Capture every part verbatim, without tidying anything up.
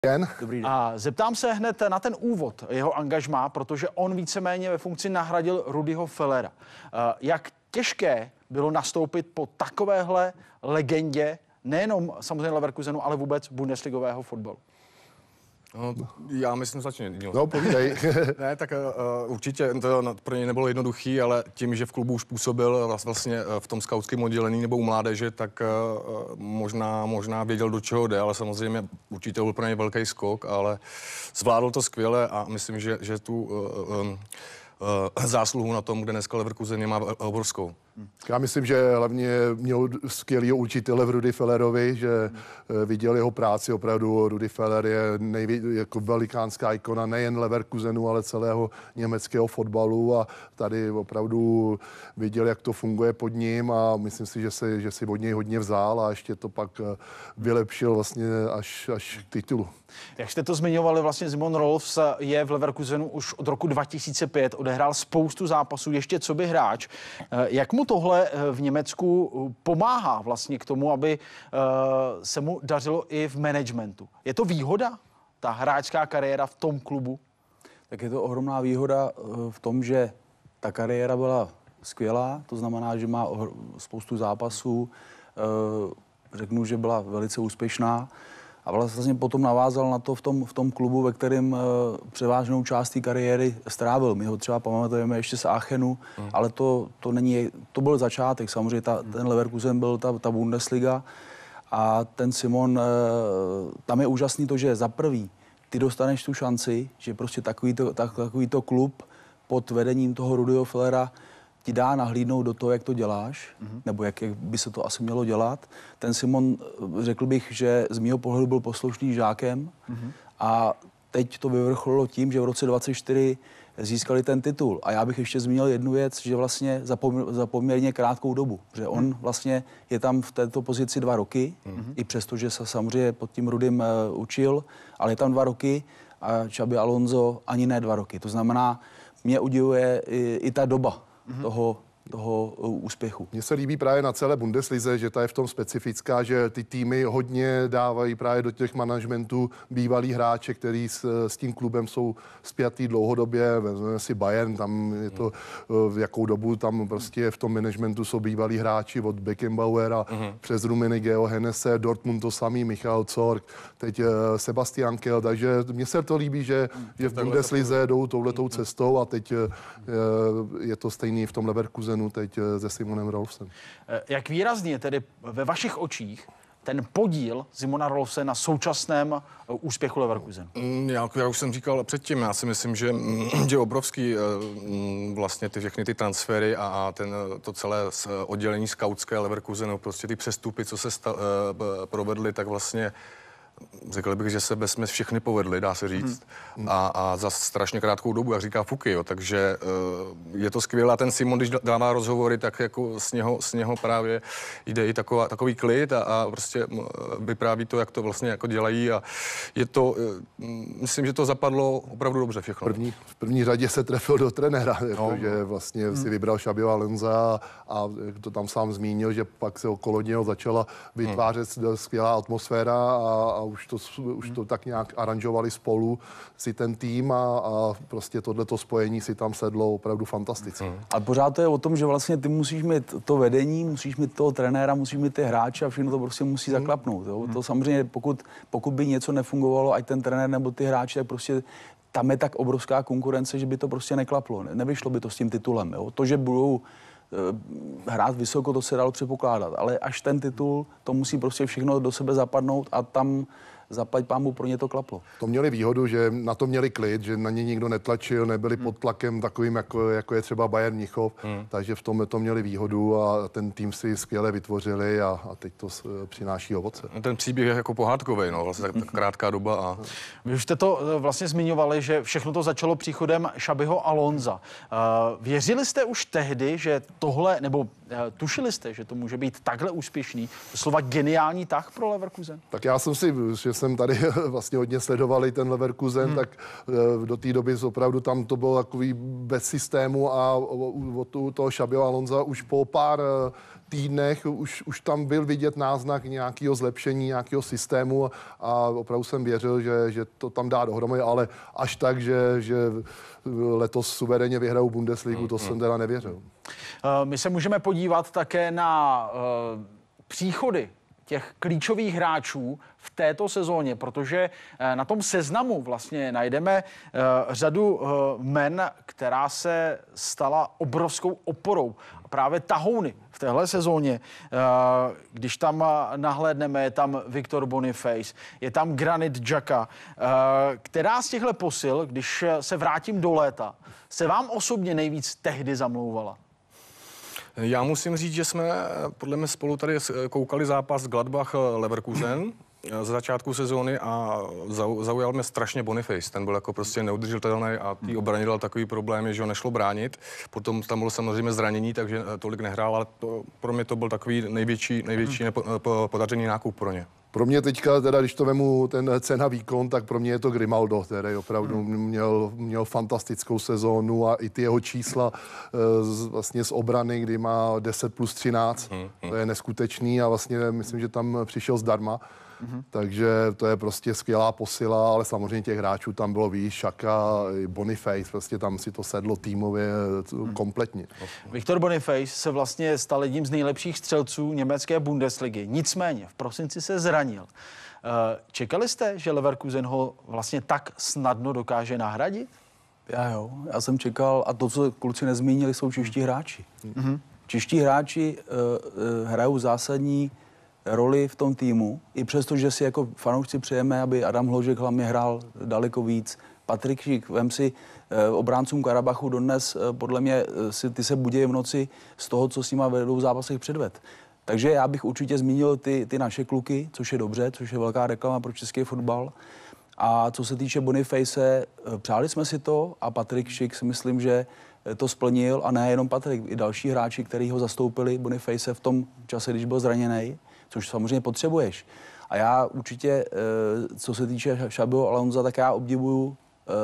Den. Dobrý den. A zeptám se hned na ten úvod jeho angažmá, protože on víceméně ve funkci nahradil Rudyho Föllera. Jak těžké bylo nastoupit po takovéhle legendě, nejenom samozřejmě Leverkusenu, ale vůbec bundesligového fotbalu? No, já myslím, začně. No, povídej. Ne, tak uh, určitě to pro něj nebylo jednoduchý, ale tím, že v klubu už působil vlastně v tom skautském oddělení nebo u mládeže, tak uh, možná, možná věděl, do čeho jde, ale samozřejmě určitě byl pro něj velký skok, ale zvládl to skvěle a myslím, že, že tu uh, um, uh, zásluhu na tom, kde dneska Leverkusen má obrovskou. Já myslím, že hlavně měl skvělého učitele v Rudi Föllerovi, že viděl jeho práci. Opravdu Rudi Föller je nejvě, jako velikánská ikona nejen Leverkusenu, ale celého německého fotbalu a tady opravdu viděl, jak to funguje pod ním a myslím si, že si, že si od něj hodně vzal a ještě to pak vylepšil vlastně až, až k titulu. Jak jste to zmiňovali, vlastně Simon Rolfs je v Leverkusenu už od roku dva tisíce pět, odehrál spoustu zápasů, ještě co by hráč. Jak mu tohle v Německu pomáhá vlastně k tomu, aby se mu dařilo i v managementu? Je to výhoda, ta hráčská kariéra v tom klubu? Tak je to ohromná výhoda v tom, že ta kariéra byla skvělá, to znamená, že má spoustu zápasů, řeknu, že byla velice úspěšná. A vlastně potom navázal na to v tom, v tom klubu, ve kterém uh, převážnou část té kariéry strávil. My ho třeba pamatujeme ještě z Aachenu, mm. ale to, to, není, to byl začátek. Samozřejmě ta, ten Leverkusen byl ta, ta Bundesliga a ten Simon, uh, tam je úžasný to, že za prvý ty dostaneš tu šanci, že prostě takovýto, tak, takovýto klub pod vedením toho Rudyho Föllera ti dá nahlídnout do toho, jak to děláš, mm-hmm. nebo jak, jak by se to asi mělo dělat. Ten Simon, řekl bych, že z mýho pohledu byl poslušný žákem mm-hmm. a teď to vyvrcholilo tím, že v roce dvacet čtyři získali ten titul. A já bych ještě zmínil jednu věc, že vlastně za, pom- za poměrně krátkou dobu, že on mm. vlastně je tam v této pozici dva roky, mm-hmm. i přesto, že se samozřejmě pod tím Rudym uh, učil, ale je tam dva roky a Xabi Alonso ani ne dva roky. To znamená, mě udivuje i, i ta doba mm-hmm. toho, toho úspěchu. Mně se líbí právě na celé Bundeslize, že ta je v tom specifická, že ty týmy hodně dávají právě do těch managementů bývalí hráče, kteří s, s tím klubem jsou spjatý dlouhodobě. Vezmeme si Bayern, tam je to v jakou dobu tam prostě v tom managementu jsou bývalí hráči od Beckenbauera uh-huh. přes Rummeniggeho, Hennese, Dortmund to samý, Michael Zorc, teď Sebastian Kehl, takže mně se to líbí, že, že v Bundeslize jdou touhletou cestou a teď je to stejný v tom Leverkusenu teď se Simonem Rolfsem. Jak výrazně tedy ve vašich očích ten podíl Simona Rolfse na současném úspěchu Leverkusenu? Já, já už jsem říkal předtím, já si myslím, že je obrovský vlastně ty všechny ty transfery a ten, to celé oddělení skautské Leverkusenu, prostě ty přestupy, co se sta, provedly, tak vlastně řekl bych, že se bezmes všechny povedly, dá se říct. Hmm. A, a za strašně krátkou dobu, jak říká Fuky, jo. Takže uh, je to skvělé. A ten Simon, když dává rozhovory, tak jako z něho, z něho právě jde i taková, takový klid a, a prostě uh, vypráví to, jak to vlastně jako dělají. A je to, uh, myslím, že to zapadlo opravdu dobře všechno. První, v první řadě se trefil do trenéra, no. jako, že vlastně hmm. si vybral Xabiho Alonsa a to tam sám zmínil, že pak se okolo něho začala vytvářet hmm. skvělá atmosféra a, a už to, už to tak nějak aranžovali spolu si ten tým a, a prostě tohleto spojení si tam sedlo opravdu fantasticky. Mm. A pořád to je o tom, že vlastně ty musíš mít to vedení, musíš mít toho trenéra, musíš mít ty hráče a všechno to prostě musí mm. zaklapnout. Jo? Mm. To samozřejmě, pokud, pokud by něco nefungovalo, ať ten trenér nebo ty hráči, tak prostě tam je tak obrovská konkurence, že by to prostě neklaplo. Nevyšlo by to s tím titulem. Jo? To, že budou hrát vysoko, to se dalo předpokládat, ale až ten titul, to musí prostě všechno do sebe zapadnout a tam zaplať pámu pro ně to klaplo. To měli výhodu, že na to měli klid, že na ně nikdo netlačil, nebyli hmm. pod tlakem takovým, jako, jako je třeba Bayern Mnichov, hmm. takže v tom to měli výhodu a ten tým si skvěle vytvořili a, a teď to přináší ovoce. Ten příběh je jako pohádkovej, no, vlastně tak krátká doba. A... Vy už jste to vlastně zmiňovali, že všechno to začalo příchodem Xabiho Alonsa. Věřili jste už tehdy, že tohle, nebo tušili jste, že to může být takhle úspěšný, slova geniální tah pro Leverkusen? Tak já jsem si, že jsem tady vlastně hodně sledovali ten Leverkusen, hmm. tak do té doby opravdu tam to bylo takový bez systému a od toho Xabiho Alonza už po pár týdnech už, už tam byl vidět náznak nějakého zlepšení, nějakého systému a opravdu jsem věřil, že, že to tam dá dohromady, ale až tak, že, že letos suverénně vyhrajou Bundesligu, to jsem teda nevěřil. My se můžeme podívat také na uh, příchody těch klíčových hráčů v této sezóně, protože na tom seznamu vlastně najdeme uh, řadu uh, men, která se stala obrovskou oporou. A právě tahouny v téhle sezóně, uh, když tam nahlédneme, je tam Victor Boniface, je tam Granit Xhaka, uh, která z těchto posil, když se vrátím do léta, se vám osobně nejvíc tehdy zamlouvala? Já musím říct, že jsme podle mě spolu tady koukali zápas Gladbach-Leverkusen z začátku sezóny a zaujal mě strašně Boniface. Ten byl jako prostě neudržitelný a tý obraně dal takový problém, že ho nešlo bránit. Potom tam bylo samozřejmě zranění, takže tolik nehrál, ale to, pro mě to byl takový největší, největší nepo, podařený nákup pro ně. Pro mě teďka, teda, když to vemu ten cena výkon, tak pro mě je to Grimaldo, který opravdu hmm. měl, měl fantastickou sezónu a i ty jeho čísla z, vlastně z obrany, kdy má deset plus třináct, hmm. to je neskutečný a vlastně myslím, že tam přišel zdarma. Mm-hmm. Takže to je prostě skvělá posila, ale samozřejmě těch hráčů tam bylo víc, Xhaka, Boniface, prostě tam si to sedlo týmově mm. kompletně. Viktor Boniface se vlastně stal jedním z nejlepších střelců německé Bundesligy. Nicméně v prosinci se zranil. Čekali jste, že Leverkusen ho vlastně tak snadno dokáže nahradit? Já jo, já jsem čekal a to, co kluci nezmínili, jsou čeští hráči. Mm-hmm. Čeští hráči uh, uh, hrajou zásadní roli v tom týmu, i přesto, že si jako fanoušci přejeme, aby Adam Hložek hlavně hrál daleko víc. Patrik Šík, vem si eh, obráncům Karabachu dodnes, eh, podle mě eh, si, ty se budějí v noci z toho, co s nima vedou v zápasech předved. Takže já bych určitě zmínil ty, ty naše kluky, což je dobře, což je velká reklama pro český fotbal. A co se týče Boniface, eh, přáli jsme si to a Patrik Šík si myslím, že to splnil a nejenom Patrik, i další hráči, kteří ho zastoupili Boniface v tom čase, když byl zraněný, což samozřejmě potřebuješ. A já určitě, co se týče Xabiho Alonza, tak já obdivuju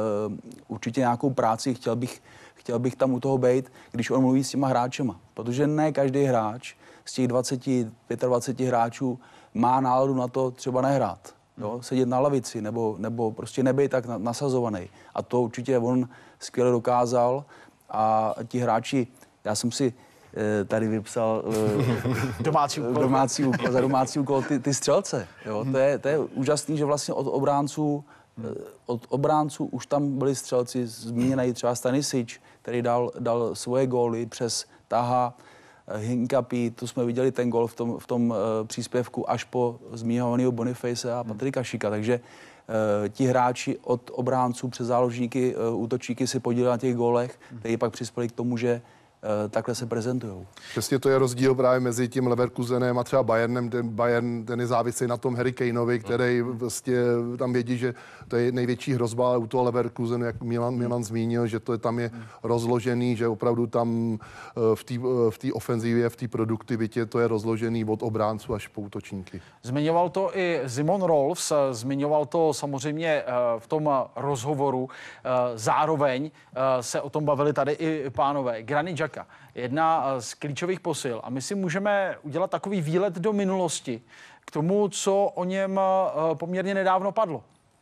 určitě nějakou práci, chtěl bych, chtěl bych tam u toho být, když on mluví s těma hráčema. Protože ne každý hráč z těch dvacet, dvacet pět hráčů má náladu na to třeba nehrát. Jo? Sedět na lavici nebo, nebo prostě nebejt tak nasazovaný. A to určitě on skvěle dokázal. A ti hráči, já jsem si tady vypsal domácí úkol, domácí úkol za domácí úkol ty, ty střelce. Jo? To je, to je úžasný, že vlastně od obránců, od obránců už tam byli střelci, zmíněný třeba Stanisic, který dal, dal svoje góly přes Taha, Hincapie, to jsme viděli ten gól v tom, v tom uh, příspěvku až po zmiňovaného Boniface a Patrika Šika, takže uh, ti hráči od obránců přes záložníky, uh, útočníky si podíleli na těch gólech, kteří pak přispěli k tomu, že takhle se prezentujou. Přesně to je rozdíl právě mezi tím Leverkusenem a třeba Bayernem. Ten Bayern, ten je závislý na tom Harry Kaneovi, který vlastně tam vědí, že to je největší hrozba, ale u toho Leverkusenu, jak Milan, Milan zmínil, že to je, tam je rozložený, že opravdu tam v té v té ofenzivě, v té produktivitě to je rozložený od obránců až po útočníky. Zmiňoval to i Simon Rolfs, zmiňoval to samozřejmě v tom rozhovoru. Zároveň se o tom bavili tady i pánové. Granit Xhaka, jedna z klíčových posil. A my si můžeme udělat takový výlet do minulosti k tomu, co o něm poměrně nedávno padlo.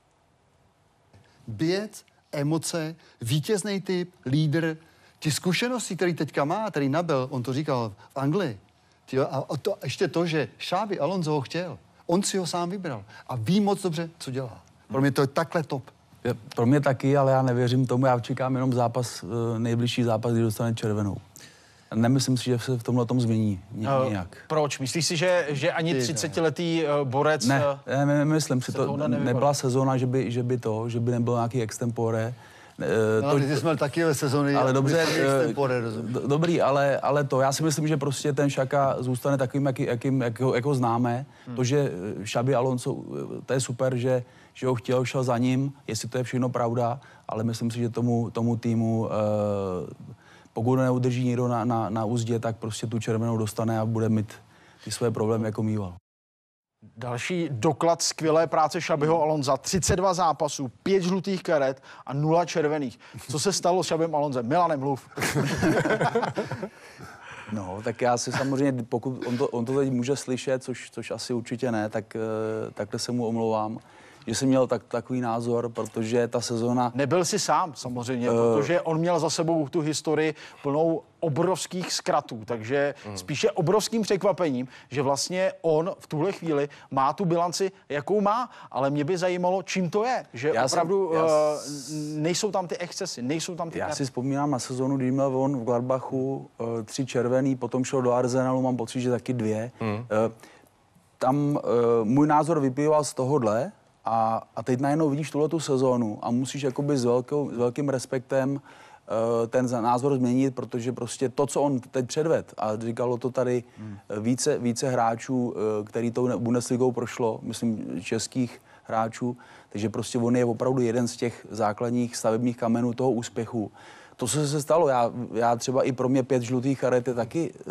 Běc, emoce, vítězný typ, lídr, ty zkušenosti, který teďka má, který nabyl, on to říkal v Anglii. A to, ještě to, že Xabi Alonso ho chtěl, on si ho sám vybral a ví moc dobře, co dělá. Pro mě to je takhle top. Pro mě taky, ale já nevěřím tomu, já čekám jenom zápas, nejbližší zápas, kdy dostane červenou. Nemyslím si, že se v tomhle tom změní nějak. Uh, proč? Myslíš si, že, že ani třicetiletý borec... Ne, ne, nemyslím si to. Nebyla sezóna, že by, že by to, že by nebyl nějaký extempore. No, to, ty jsme měl taky sezóny. Ale dobře, do, dobrý, ale, ale to, já si myslím, že prostě ten Xhaka zůstane takovým, jaký, jakým, jak, ho, jak ho známe. Hmm. To, že Xabi Alonso, to je super, že, že ho chtěl, šel za ním, jestli to je všechno pravda, ale myslím si, že tomu, tomu týmu, eh, pokud neudrží někdo na, na, na úzdě, tak prostě tu červenou dostane a bude mít ty své problémy, jako mýval. Další doklad skvělé práce Xabiho Alonza. třicet dva zápasů, pět žlutých karet a nula červených. Co se stalo s Xabim Alonzem? Milane, mluv. No, tak já si samozřejmě, pokud on to, on to teď může slyšet, což, což asi určitě ne, tak takhle se mu omlouvám, že jsem měl tak, takový názor, protože ta sezóna... Nebyl jsi sám samozřejmě, uh, protože on měl za sebou tu historii plnou obrovských zkratů, takže uh. spíše obrovským překvapením, že vlastně on v tuhle chvíli má tu bilanci, jakou má, ale mě by zajímalo, čím to je, že já opravdu jsem, já... uh, nejsou tam ty excesy, nejsou tam ty... Já si vzpomínám na sezónu, kdy měl on v Gladbachu uh, tři červený, potom šel do Arsenalu, mám pocit, že taky dvě. Uh. Uh, tam uh, můj názor vyplýval z tohohle, A, a teď najednou vidíš tuhletu sezónu a musíš jakoby s, velkou, s velkým respektem uh, ten názor změnit, protože prostě to, co on teď předved, a říkalo to tady hmm. více, více hráčů, uh, který tou Bundesligou prošlo, myslím českých hráčů, takže prostě on je opravdu jeden z těch základních stavebních kamenů toho úspěchu. To, co se stalo, já, já třeba i pro mě pět žlutých karet je taky uh,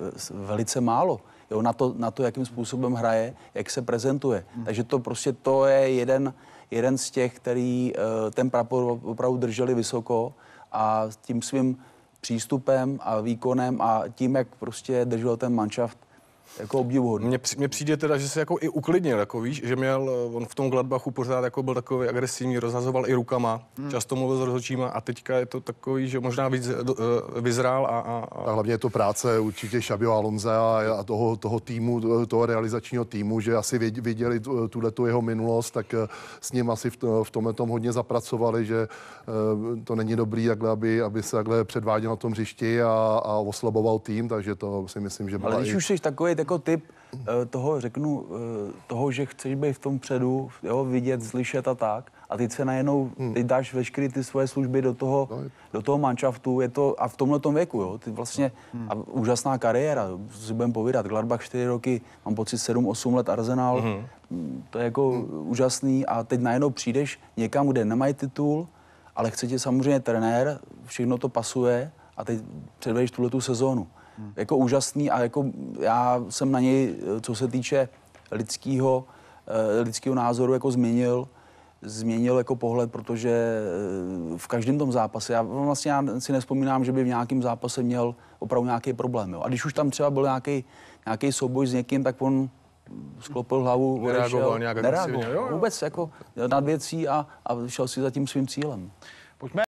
velice málo. Jo, na, to, na to, jakým způsobem hraje, jak se prezentuje. Hmm. Takže to prostě to je jeden, jeden z těch, který uh, ten prapor opravdu drželi vysoko a tím svým přístupem a výkonem a tím, jak prostě držel ten manšaft, jako obdivuhodný. Mně, mně přijde teda, že se jako i uklidnil, jako víš, že měl, on v tom Gladbachu pořád jako byl takový agresivní, rozhazoval i rukama, hmm. často mluvil s rozhodčíma a teďka je to takový, že možná víc uh, vyzrál a, a, a... a hlavně je to práce určitě Xabiho Alonza a toho, toho týmu, toho realizačního týmu, že asi viděli tuhletu jeho minulost, tak s ním asi v, v tomhle tom hodně zapracovali, že uh, to není dobrý, takhle, aby, aby se takhle předváděl na tom hřišti a, a oslaboval tým, takže to si myslím, že byla... Ale když i... už jsi takový jako typ uh, toho, řeknu, uh, toho, že chceš být v tom předu, jo, vidět, slyšet a tak, a teď se najednou, hmm. teď dáš veškeré ty svoje služby do toho, no. do toho manšaftu, je to, a v tomhletom věku, jo, ty vlastně, hmm. a úžasná kariéra, si budeme povídat, Gladbach čtyři roky, mám pocit sedm osm let Arsenal, hmm. to je jako hmm. úžasný a teď najednou přijdeš někam, kde nemají titul, ale chce tě samozřejmě trenér, všechno to pasuje a teď předvedeš tuhletu sezónu. Hmm. Jako úžasný a jako já jsem na něj, co se týče lidského, lidského názoru, jako změnil, změnil jako pohled, protože v každém tom zápase, já vlastně já si nevzpomínám, že by v nějakém zápase měl opravdu nějaký problém. Jo. A když už tam třeba byl nějaký, nějaký souboj s někým, tak on sklopil hlavu, nereagoval nějak nereagoval, vůbec jako nad věcí a, a šel si za tím svým cílem. Pojďme